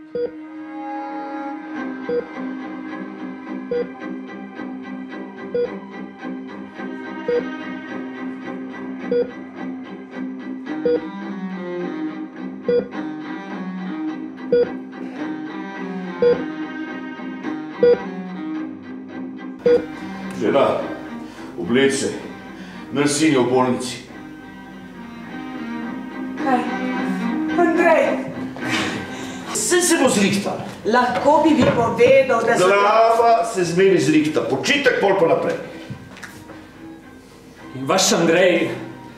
Žena, obleč se, naš sin je v bolnici. Kaj? Andrej! Saj se bo zrihtal. Lahko bi povedal, da so... Glava se zmeri zrihta, počitek pol pa naprej. In vaš Andrej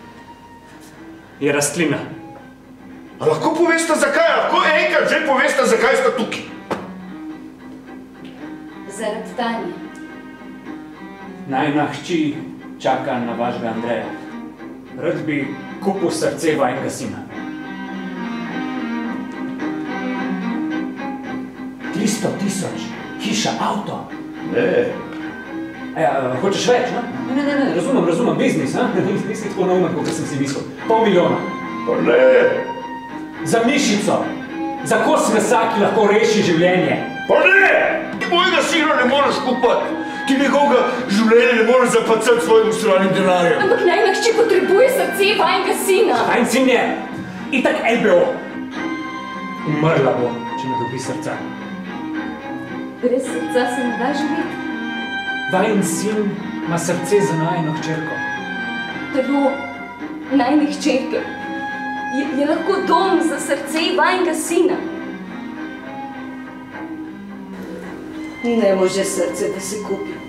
je rastlina. A lahko povesta zakaj? Lahko enkrat že povesta, zakaj sta tukaj? Zaradi Tanje. Najina hči čaka na vašega Andreja. Rad bi kupil srce vajnega sina. 300 000, hiša, avto. Ne. Hočeš več, ne? Ne, razumem, biznis, ne? Nisi tako naumen, kot sem si mislil. $500 000. Pa ne. Za mišico, za kos mesa, ki lahko reši življenje. Pa ne! Ti mojega sina ne moreš kupati. Ti njegovega življenja ne moreš zapacati svojim ustranjim denarjem. Ampak najina hči potrebuje srce vajnega sina. Vajn sin je itak LBO. Umrla bo, če ne dobi srca. Brez srca se ne da živeti. Vajn sin ima srce za najino hčerko. Telo najine hčerke je lahko dom za srce vajnega sina. Ne može srce, da se kupi.